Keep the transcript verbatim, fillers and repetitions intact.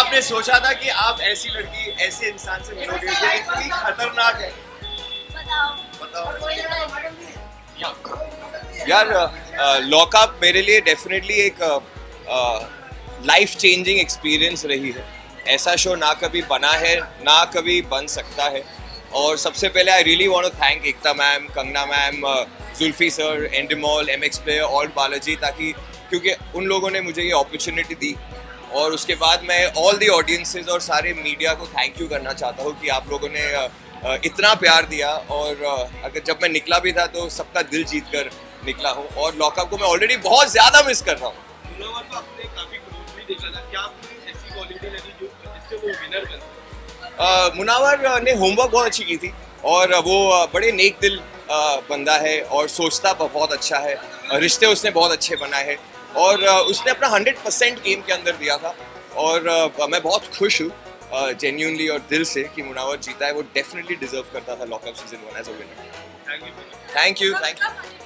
आपने सोचा था कि आप ऐसी लड़की ऐसे इंसान से मिलोगे जो इतनी खतरनाक है? बताओ यार, लॉकअप मेरे लिए डेफिनेटली एक लाइफ चेंजिंग एक्सपीरियंस रही है। ऐसा शो ना कभी बना है ना कभी बन सकता है। और सबसे पहले I really want to thank Ekta ma'am, Kangana ma'am, Zulfi sir, Endemol, M X Player, ALT Balaji, ताकि क्योंकि उन लोगों ने मुझे ये अपॉर्चुनिटी दी। और उसके बाद मैं ऑल दी ऑडियंसेस और सारे मीडिया को थैंक यू करना चाहता हूँ कि आप लोगों ने इतना प्यार दिया। और अगर जब मैं निकला भी था तो सबका दिल जीत कर निकला हूँ। और लॉकअप को मैं ऑलरेडी बहुत ज़्यादा मिस कर रहा हूँ। मुनावर ने होमवर्क बहुत अच्छी की थी और वो बड़े नेक दिल बंदा है और सोचता बहुत अच्छा है। रिश्ते उसने बहुत अच्छे बनाए हैं और उसने अपना हंड्रेड परसेंट गेम के अंदर दिया था। और मैं बहुत खुश हूँ जेन्युइनली और दिल से कि मुनावर जीता है। वो डेफिनेटली डिजर्व करता था lockup season one as a winner. Thank you thank you.